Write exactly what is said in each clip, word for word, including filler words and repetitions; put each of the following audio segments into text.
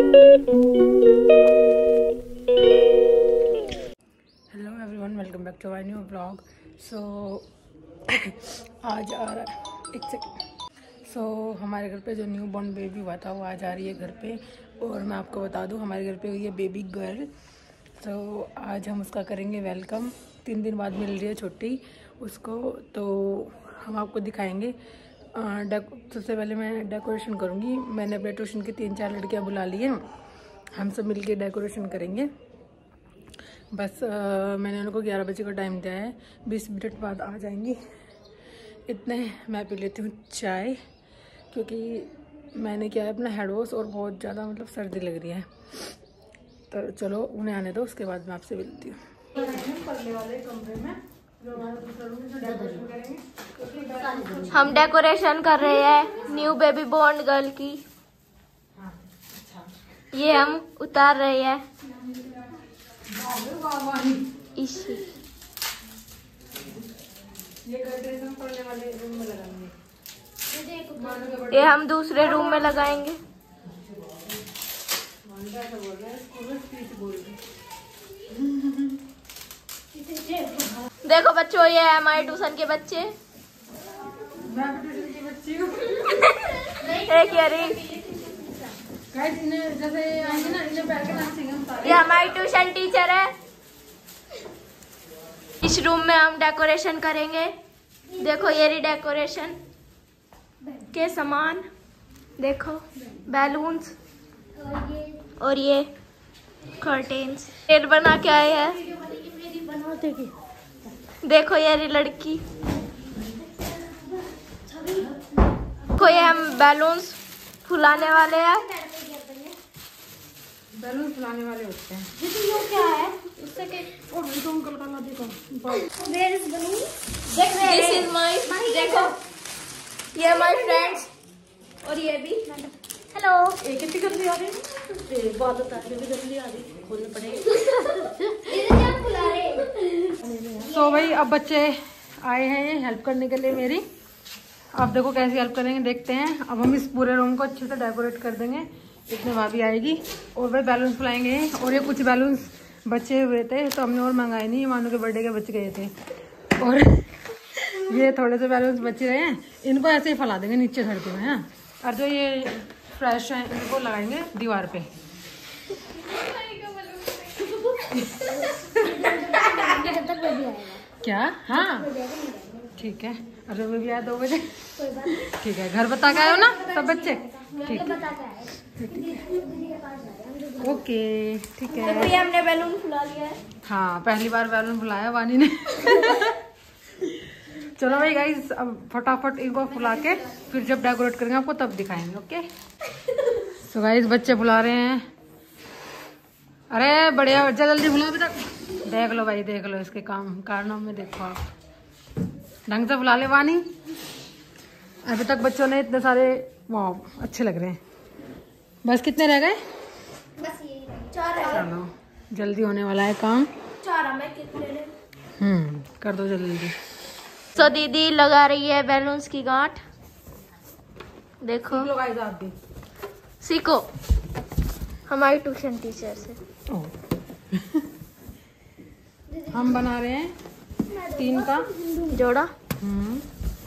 Hello everyone, welcome back to my new blog. So आज आ रहा एक सेकंड सो so, हमारे घर पे जो न्यू बॉर्न बेबी हुआ था वो आज आ रही है घर पे। और मैं आपको बता दूं, हमारे घर पे हुई है बेबी गर्ल। तो आज हम उसका करेंगे वेलकम। तीन दिन बाद मिल रही है छुट्टी उसको, तो हम आपको दिखाएंगे। सबसे पहले मैं डेकोरेशन करूँगी। मैंने अपने ट्यूशन की तीन चार लड़कियाँ बुला ली हैं, हम सब मिलके डेकोरेशन करेंगे। बस आ, मैंने उनको ग्यारह बजे का टाइम दिया है, बीस मिनट बाद आ जाएंगी। इतने मैं पी लेती हूँ चाय, क्योंकि मैंने किया है अपना हेड वॉश और बहुत ज़्यादा मतलब सर्दी लग रही है। तो चलो उन्हें आने दो, उसके बाद मैं आपसे मिलती हूँ। वाले कमरे में जो हमारा दूसरा रूम है, डेकोरेशन करेंगे। हम डेकोरेशन कर रहे हैं न्यू बेबी बॉर्न गर्ल की। ये हम उतार रहे हैं इसी। ये डेकोरेशन पड़ने वाले रूम में लगाएंगे, ये हम दूसरे रूम में लगाएंगे। देखो बच्चों, ये है हमारे ट्यूशन के बच्चे। मैं ट्यूशन की बच्ची हूँ। एक यारी जैसे आएंगे ना, इन्हें बैठ के नाचेंगे हम सारे। ये हमारी ट्यूशन टीचर है। इस रूम में हम डेकोरेशन करेंगे। देखो ये रही डेकोरेशन के सामान, देखो बैलून्स और ये कर्टेन्स। पेड़ बना के आए हैं। देखो ये रही लड़की। देखो ये हम बैलून्स फुलाने वाले हैं। बैलून फुलाने वाले होते हैं। ये क्या है? इससे के तो अंकल का ना देखो। Where is balloon? This is my, देखो ये हमारे फ्रेंड्स और ये भी। हेलो। एक कितनी जल्दी आ रही है, बात उतारने भी जल्दी आ रही, खोलने पड़ेगा। सो भाई अब बच्चे आए हैं हेल्प करने के लिए मेरी। अब देखो कैसे हेल्प करेंगे, देखते हैं। अब हम इस पूरे रूम को अच्छे से डेकोरेट कर देंगे। इतने भाभी आएगी और वही बैलून फुलाएंगे। और ये कुछ बैलून्स बचे हुए थे तो हमने और मंगाए नहीं, मानो के बर्थडे के बच गए थे। और ये थोड़े से बैलून्स बचे रहे हैं, इनको ऐसे ही फैला देंगे नीचे धरते हुए हैं। और जो ये फ्रेश हैं इनको लगाएंगे दीवार पे। क्या? हाँ ठीक है। अरे वो भी आया दो बजे। ठीक है, घर बता के आए हो ना सब बच्चे? ठीक है, ओके ठीक है। देखो ये हमने बैलून फुला लिया है। हाँ, पहली बार बैलून फुलाया वानी ने। चलो भाई गाइस, अब फटाफट इनको फुला के फिर जब डेकोरेट करेंगे आपको तब दिखाएंगे। ओके सो गाइस, बच्चे फुला रहे हैं। अरे बढ़िया, जल्दी फुलाओ। अभी तक देख लो भाई, देख लो इसके काम कारनाम में, देखो आप ढंग से फुला ले वानी। अभी तक बच्चों ने इतने सारे, वाह अच्छे लग रहे हैं। बस कितने रह गए? बस ये चार है। चलो जल्दी होने वाला है काम। चार हमें कितने ले? हम्म कर दो जल्दी। तो दीदी लगा रही है बैलून्स की गांठ। देखो लोग आए आप भी सीखो हमारी ट्यूशन टीचर से। हम बना रहे हैं तीन का जोड़ा। हम्म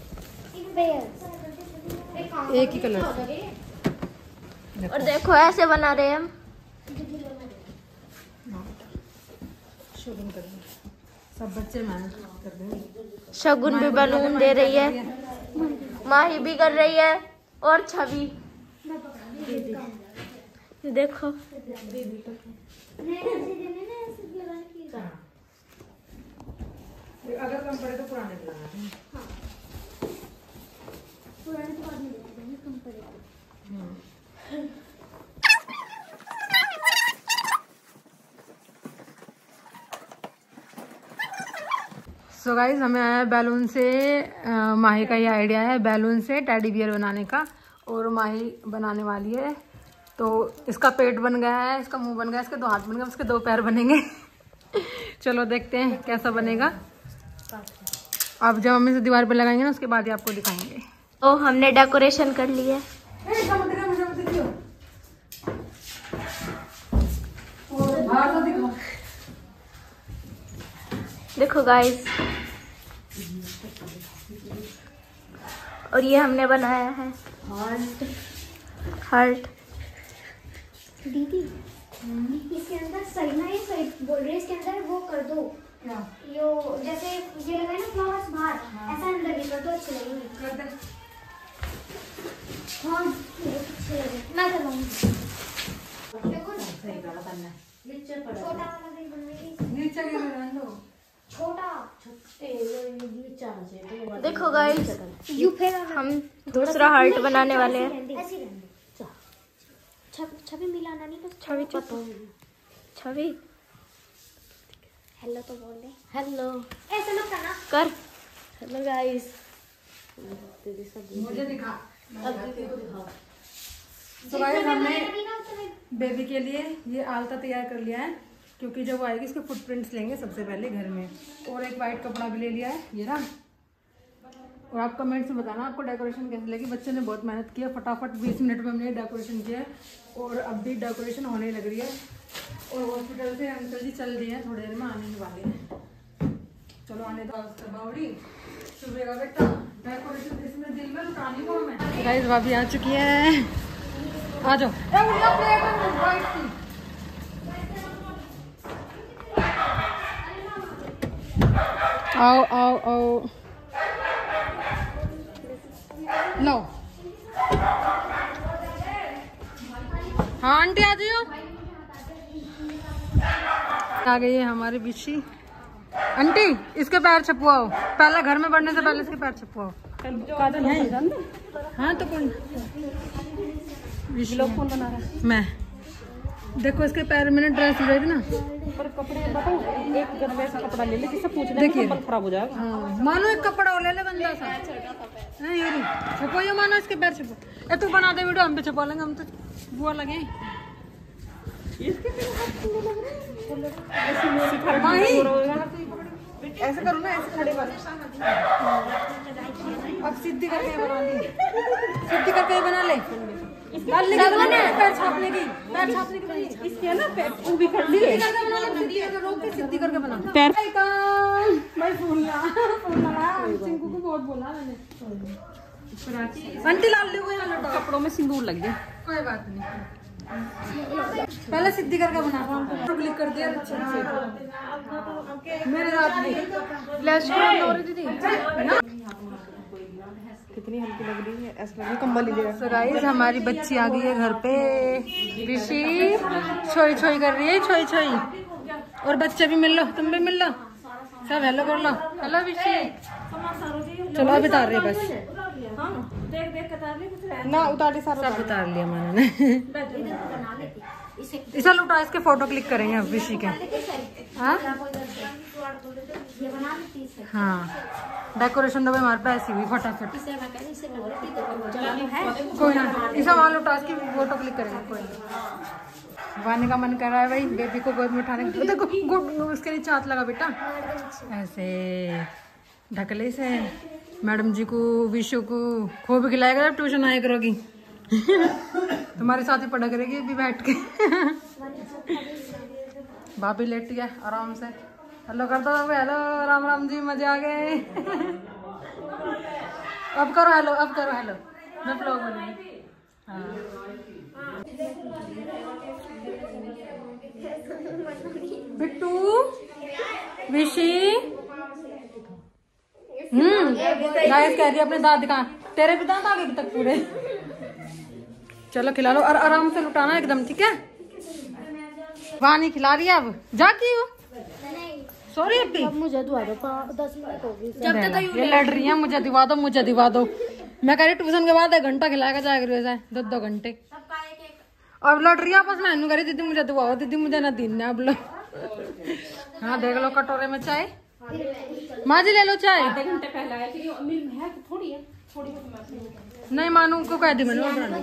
एक ही कलर से। और देखो ऐसे बना रहे हैं हम। शगुन करेंगे, सब बच्चे मेहनत कर देंगे। शगुन भी बैलून दे रही है, माही भी कर रही है और छवि। देखो अगर कम पड़े तो पुराने दिलाना। सो गाइज, हमें आया बैलून से, आ, माही का ये आइडिया है बैलून से टेडी बियर बनाने का। और माही बनाने वाली है। तो इसका पेट बन गया है, इसका मुंह बन गया, इसके दो हाथ बन गए, उसके दो पैर बनेंगे। चलो देखते हैं कैसा बनेगा। अब जब हम इसे दीवार पे लगाएंगे ना, उसके बाद ही आपको दिखाएंगे। तो हमने डेकोरेशन कर ली है। देखो गाइस, और ये हमने बनाया है हार्ट। हार्ट दीदी इसके अंदर सही ना, ये सही बोल रहे, इसके अंदर वो कर दो यो, जैसे ये लगा ना फ्लावर्स बाहर, ऐसा अंदर भी कर दो, अच्छे लगेंगे। कर दे। हाँ अच्छे लगे, मैं करवाऊंगी। सही वाला करना है, नीचे छोटा वाला भी बनवाएगी, नीचे भी बना लो छोटा छोटे नीचे। देखो गाइस, हम दूसरा हार्ट बनाने वाले हैं। छवि मिलाना नहीं तो छवि छवि हेलो तो बोल दे। हेलो ऐसे मत करना कर। हेलो गाइस, मुझे दिखा। तो गाइस हमने बेबी के लिए ये आलता तैयार कर लिया है, क्योंकि जब वो आएगी इसके फुटप्रिंट्स लेंगे सबसे पहले घर में। और एक वाइट कपड़ा भी ले लिया है, ये रहा। और आप कमेंट्स में बताना आपको डेकोरेशन कैसे लगी। बच्चे ने बहुत मेहनत किया, फटाफट बीस मिनट में हमने डेकोरेशन किया है और अब भी डेकोरेशन होने लग रही है। और हॉस्पिटल से अंकल जी चल रही हैं, थोड़ी देर में आने वाले हैं। चलो आने दो बावड़ी सुबह का बेटा। डेकोरेशन इसमें दिल में लुटानी को हमें। गाइस भाभी आ चुकी है, आ जाओ। आओ आओ आओ, लो। हाँ आंटी आ जाओ। आ गई है हमारी बिशी। आंटी इसके पैर छपवाओ, पहले घर में बढ़ने से पहले इसके पैर छपवाओ। हाँ तो कौन कौन बना रहा है? मैं। देखो इसके पैर, मैंने ड्रेस ली थी ना, पर कपड़े बताओ, एक गंदा सा कपड़ा ले ले, किससे पूछ देखिए खराब हो जाएगा। हाँ, मानो एक कपड़ा ले ले गंदा सा। छपो ये, मानो इसके पैर छपो। ए तू बना दे वीडियो, हम भी छपा लेंगे, हम तो बुआ लगे। ऐसे करो ना, ऐसे खड़े कर। अब सीधी करके बना ली, सीधी करके बना ले। पैर छापने की, पैर छापने की इसके ना पैर ऊभी कर लिए, सीधी करके बना पैर। भाई फूल ला, फूल ला, चिंकू को बहुत बोला मैंने। आंटी लाल ले, कपड़ों में सिंदूर लग गया, कोई बात नहीं। पहले सीधी करके बना, क्लिक कर दिया अच्छे से। मेरे साथ नहीं फ्लैश हो रही दीदी ना, कितनी हल्की लग रही है, ऐसा लग रहा है कंबल लीजिएगा। तो गाइस हमारी बच्ची आ गई है घर पे, ऋषि छोई छोई कर रही है, छोई छोई। और बच्चे भी मिल लो, तुम भी मिल लो, सब हेलो कर लो। हेलो ऋषि, चलो अब उतार रहे बस ना, उतार सारा सब उतार लिया मैंने। इसे लुटा, इसके फोटो क्लिक करेंगे अब ऋषि के। हाँ हाँ, डेकोरेशन तो हमारे पास ऐसी हुई फटाफट। कोई ना, इसे वहाँ लुटा, इसकी फोटो क्लिक करेंगे। कोई ना, वाने का मन कर रहा है भाई बेबी को गोद में उठाने। देखो उसके नीचे हाथ लगा बेटा, ऐसे ढकले से। मैडम जी को, विशु को खूब खिलाएगा जब ट्यूशन आया करोगी। तुम्हारे साथ ही पढ़ा करेगी अभी बैठ के। भाभी लेट गया आराम से। हेलो कर दो, हेलो राम राम जी, मजे आ गए। अब करो हेलो, अब करो हेलो, मैं ब्लॉग बनूंगी। हाँ बिट्टू, विशी, हम्म गाइस कह रही है अपने दांत दिखा। तेरे भी दांत आगे तक पूरे। चलो खिला लो और आराम से लुटाना एकदम, ठीक है। वहाँ नहीं खिला रही है, अब जाती हूँ। सॉरी अभी मुझे दुआ दो, दस मिनट हो गई। जब तक ये लड़ रही है मुझे दिवा दो, मुझे दिवा दो। मैं कह रही ट्यूशन के बाद एक घंटा खिलाएगा जाएगा, दो दो घंटे। अब लड़ रही है आपस में, कह रही दीदी मुझे दिवाओ, दीदी मुझे ना दिन अब लो। हाँ देख लो कटोरे में चाय, माँ जी ले लो चाय। आधे घंटे पहले आए थे, मिल है थोड़ी है, थोड़ी है। नहीं मानू को कह दी मैंने बनाने।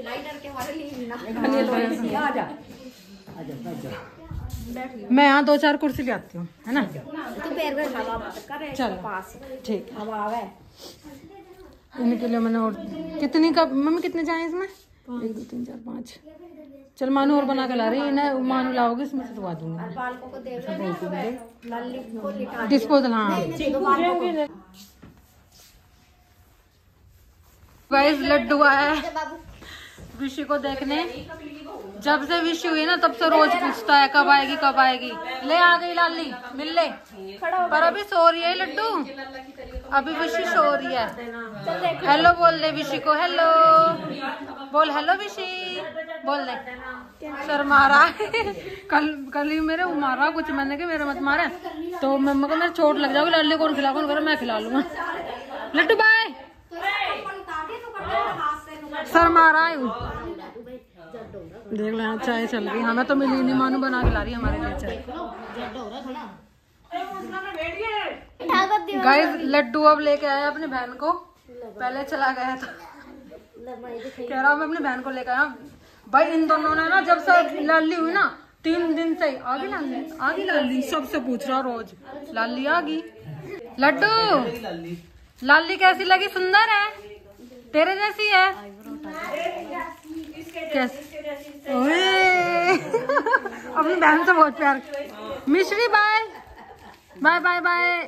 मैं यहाँ दो चार कुर्सी ले आती हूँ, है ना। चलो ठीक, इनके लिए मैंने और कितनी कप, मम्मी कितने चाय इसमें? एक दो तीन चार पाँच। चल मानू और बना के ला रही है ना, मानू लाओगे इसमें से धुआ दूंगी। डिस्पोजल हाँ। गाइस लड्डू आया है विशी को देखने। जब से विशी हुई ना तब से रोज पूछता है कब आएगी कब आएगी। ले आ गई लाली मिल ले, पर अभी सो रही है लड्डू, अभी विशी सो रही है। हेलो बोल दे विशी को, हेलो बोल, हेलो विशी बोल दे। सर मारा कल कल ही मेरे मारा कुछ, मैंने कहा मेरे मत मारे तो मम्मा को मेरे चोट लग जाएगी, लाली कौन खिला कौन कर, मैं खिला लूंगा। लड्डू बाय सर मारा है देख लो। चाय चल रही, हमें तो मिली नहीं, मानू बना के ला रही हमारे लिए चाय। गाइस लड्डू अब लेके आया अपनी बहन को, पहले चला गया था कह रहा हूँ मैं अपनी बहन को लेकर आया। भाई इन दोनों ने ना जब से लाली हुई ना तीन दिन से आगी लाली आगी लाली सबसे पूछ रहा रोज लाली आगी। लड्डू लाली कैसी लगी? सुंदर है, तेरे जैसी है कैसी? अपनी बहन से बहुत प्यार। मिश्री बाय बाय बाय बाय।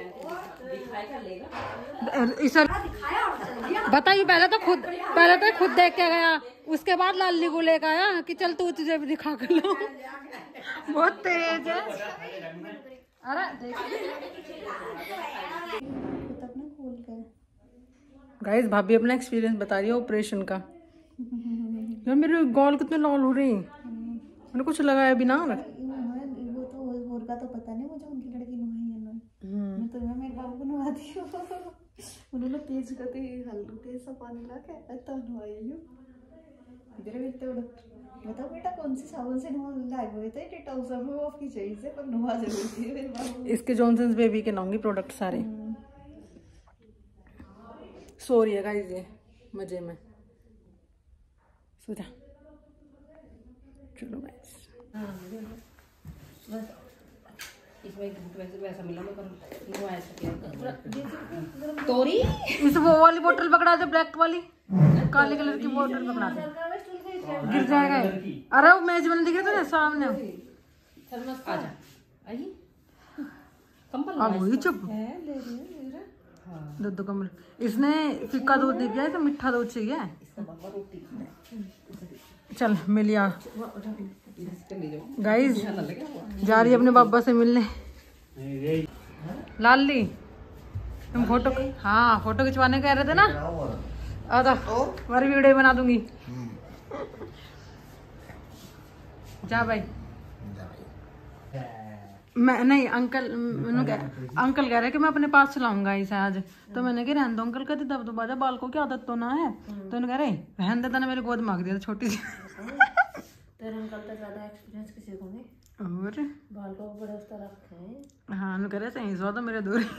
बताइए पहले तो खुद पहले तो खुद देख के गया, उसके बाद लाली को लेकर आया कि चल तू तुझे भी दिखा कर लो। बहुत तेज है। अरे गाइस भाभी अपना एक्सपीरियंस बता रही है ऑपरेशन का। यार मेरे गाल कितने लाल हो रही, मैंने कुछ लगाया भी ना। वो तो और का तो पता नहीं मुझे, उनकी लड़की नुहाई है ना, मैं तो मैं मेरे बाबू को नुहाती हूँ। उन्होंने तेज करते हल्लू तेज सा पानी ला के ऐसा नुहाई हूँ। इधर बेटे बताओ बेटा कौन सी साबुन से नुहा लाए हुए थे? डिटॉल सब ऑफ की चाहिए से पर नुहा जरूर थी मेरे बाबू। इसके जॉनसन्स बेबी के नाऊंगी प्रोडक्ट सारे। सो रही है गाइस ये मजे में, सो जा। चलो गाइस तोरी इस वो वाली बोतल पकड़ा दे, ब्लैक वाली काले कलर की बोतल पकड़ा दे, गिर जाएगा। अरे वो मेज बन दिख रहा था ना सामने, अब वही चुप दूध कमल। इसने फिक्का दूध नहीं पिया, तो मीठा दूध चाहिए। चल मिलिया गाइस, जा रही है अपने पापा से मिलने। लाली तुम फोटो, हाँ फोटो खिंचवाने कह रहे थे ना, आता हमारी वीडियो बना दूंगी। जा भाई। मैं नहीं अंकल अंकल कह रहे कि मैं अपने पास चलाऊंगा इसे आज, तो मैंने कहा रहने दो अंकल, कहते दब दबा जा, बाल को क्या आदत तो ना है। तो उन्होंने कह रहे रहने देता ना, मेरे गोद मांग दिया था छोटी सी। तेरे अंकल तो ज्यादा एक्सपीरियंस किसी को नहीं, और बाल को बड़े उस तरह रखे हैं। हाँ उन्होंने कह रहे सही सो तो मेरे दूर।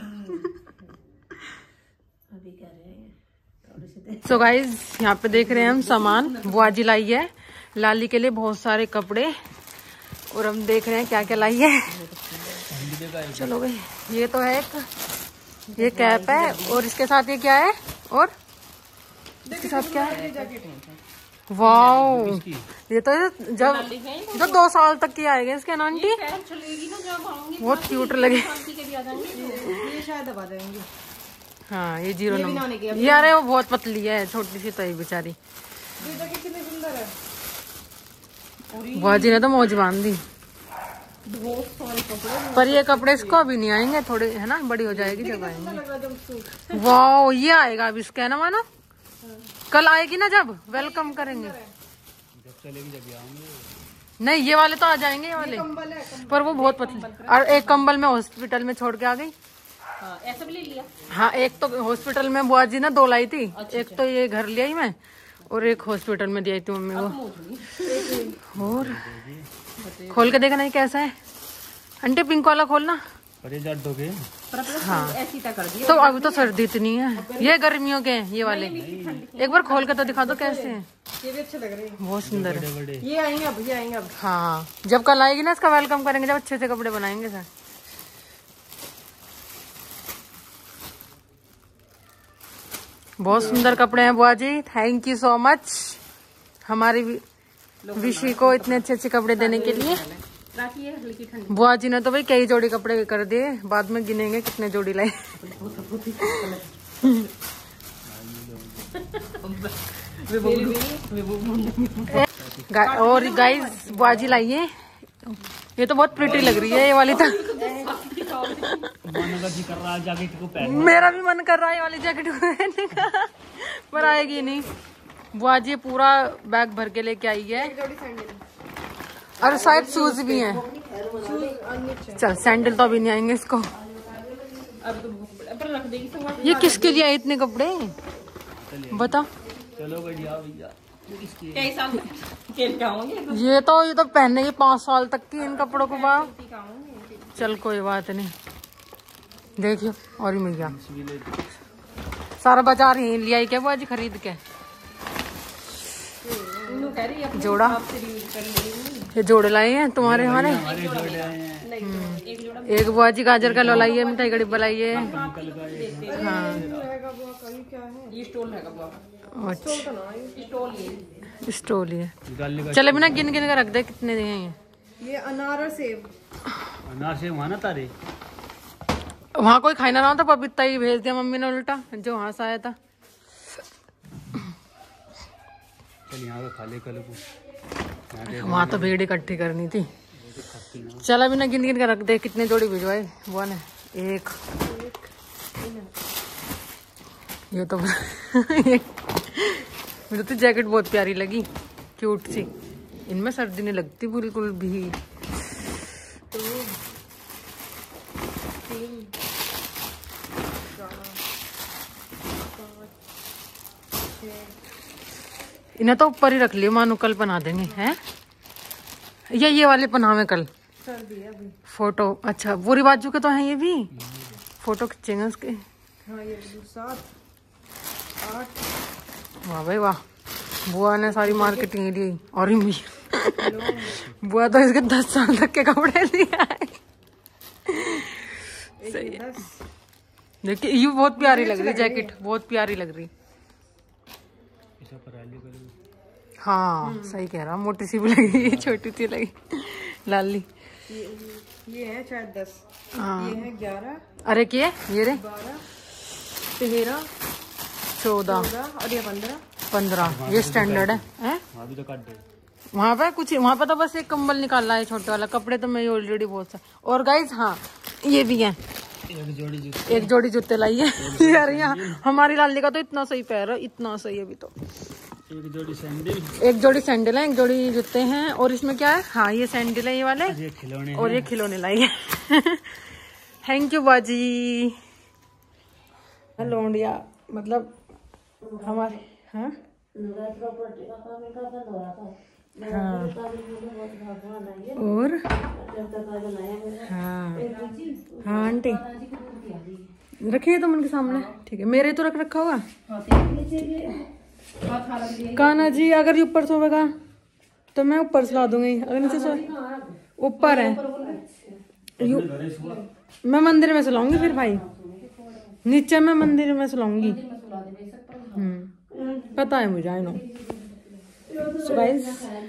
अभी कह रहे हैं थोड़ी सी। सो गाइस यहाँ पे देख रहे हैं हम सामान, बुआजी लाई है लाली के लिए बहुत सारे कपड़े, और हम देख रहे हैं क्या क्या लाई है। चलो भाई ये तो है एक, ये कैप है, और इसके साथ ये क्या है, और इसके साथ क्या है? वाओ ये तो जब जो दो साल तक की आएगी इसके ना आंटी, बहुत क्यूट लगे। ये शायद दबा देंगे। हाँ ये जीरो नंबर, ये अरे वो बहुत पतली है, छोटी सी तो ही बेचारी। कितनी सुंदर है। बुआजी ने तो मौज बांध दी। बहुत सारे कपड़े, पर ये कपड़े इसको अभी नहीं आएंगे, थोड़े है ना, बड़ी हो जाएगी जब आएंगे। वाह ये आएगा अभी इसका है ना, मानो कल आएगी ना जब वेलकम करेंगे। जब चलेगी जब आऊंगे। नहीं ये वाले तो आ जाएंगे, ये वाले कंबल है, पर वो बहुत पतली। और एक कंबल में हॉस्पिटल में छोड़ के आ गई। हाँ, ऐसा भी ले लिया। हाँ एक तो हॉस्पिटल में बुआजी ने दो लाई थी, एक तो ये घर ले आई मैं, और एक हॉस्पिटल में दी थी मम्मी को। और खोल के देखना ये कैसा है आंटी, पिंक वाला खोलना। अरे जड्डों के हाँ ऐसी तक कर दिया। तो अभी तो सर्दी इतनी है, ये गर्मियों के हैं ये वाले। एक बार खोल के तो दिखा दो कैसे हैं। ये भी अच्छे लग रहे हैं, बहुत सुंदर है। बड़े ये आएंगे अब, ये आएंगे अब। हाँ जब कल आएगी ना इसका वेलकम करेंगे, जब अच्छे से कपड़े बनाएंगे सर। बहुत सुंदर कपड़े हैं बुआ जी, थैंक यू सो मच। हमारी विशी को इतने अच्छे अच्छे कपड़े देने के लिए। बुआ जी ने तो भाई कई जोड़ी कपड़े कर दिए, बाद में गिनेंगे कितने जोड़ी लाए। और गाइस बुआ जी लाई है, ये तो बहुत प्रिटी लग रही है ये वाली। तो मेरा भी मन कर रहा है ये वाली जैकेट पहनने का, पर आएगी नहीं। बुआ जी पूरा बैग भर के लेके आई है, और शायद शूज भी हैं। चल सैंडल तो अभी नहीं आएंगे इसको। ये किसके लिए आए इतने कपड़े बता? चलो बढ़िया भैया। ये तो ये तो पहने की पाँच साल तक की इन कपड़ों को बा। चल कोई बात नहीं, देखियो। और मिल गया सारा बाजार ही लिया ही क्या बुआ जी खरीद के। जोड़ा ये जोड़े लाए हैं तुम्हारे हमारे। एक बुआ जी गाजर का लाई है, मिठाई का डिब्बा लाई है। हाँ स्टोल है। चले बिना गिन गिन कर रख दे कितने हैं ये। ये अनार और सेब। अनार सेब वहाँ ना तारे, वहाँ कोई खाई ना रहा था, पपीता ही भेज दिया मम्मी ने उल्टा जो वहाँ से आया था। चल यहाँ खा ले कल को। वहाँ तो भीड़ इकट्ठी करनी थी। चल अभी ना गिन गिन कर रख दे कितने जोड़ी भिजवाए वो ने। एक ये तो मुझे तो जैकेट बहुत प्यारी लगी, क्यूट सी। इनमें सर्दी नहीं लगती बिल्कुल भी। इन्हें तो ऊपर ही रख लियो, मानो कल बना देंगे हैं। ये ये वाले पहनावे कल फोटो। अच्छा पूरी बाजू के तो हैं ये भी, फोटो खींचेंगे उसके। हाँ ये सात आठ। वाह भाई वाह, बुआ ने सारी मार्केटिंग ली। और बुआ तो इसके दस साल तक के कपड़े लिए आए। सही है। देखिए ये बहुत प्यारी लग रही जैकेट, बहुत प्यारी लग रही। हाँ सही कह रहा, मोटी सी भी लगी, छोटी सी लगी लाली। ये, ये है शायद दस। हाँ ये है ग्यारह। अरे किए ये रे बारह तेरह चौदह और ये पंद्रह पंद्रह। ये स्टैंडर्ड है, है? वहाँ पे कुछ, वहाँ पे तो बस एक कंबल निकालना है छोटे वाला। कपड़े तो मैं ऑलरेडी बहुत सा। और गाइस हाँ ये भी है, एक जोड़ी जूते, एक जोड़ी जूते लाई है यार। यहाँ हमारी लाली का तो इतना सही पैर है, इतना सही अभी तो। एक जोड़ी सैंडल, एक जोड़ी सैंडल है, एक जोड़ी जूते हैं। और इसमें क्या है? हाँ ये सैंडल है ये वाले, ये खिलौने और ये खिलौने लाई है। थैंक यू बाजी। लोंडिया मतलब हमारे हाँ हाँ और हाँ हाँ आंटी रखिए तुम उनके सामने, ठीक है। मेरे तो रख रखा होगा। कान्हा जी अगर ये ऊपर सोएगा तो मैं ऊपर सुला दूंगी, अगर नीचे सो ऊपर है यू मैं मंदिर में सुलाऊंगी फिर भाई, नीचे मैं मंदिर में सुलाऊंगी। हम्म पता है मुझे, आई नो। सो गाइस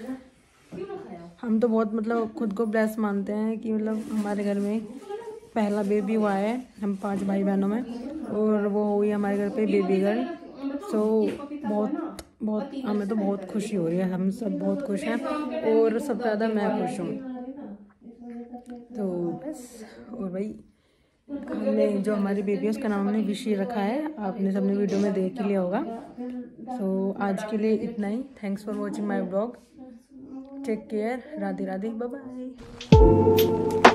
हम तो बहुत मतलब खुद को ब्लेस मानते हैं कि मतलब हमारे घर में पहला बेबी हुआ है, हम पांच भाई बहनों में, और वो हुई हमारे घर पे बेबी गर्ल। सो बहुत बहुत हमें तो बहुत खुशी हो रही है, हम सब बहुत खुश हैं, और सबसे ज़्यादा मैं खुश हूँ। तो बस, और भाई हमने जो हमारी बेबी है उसका नाम हमने विशी रखा है, आपने सबने वीडियो में देख ही लिया होगा। सो आज के लिए इतना ही। Thanks for watching my blog. Take care, Radhe Radhe, bye bye.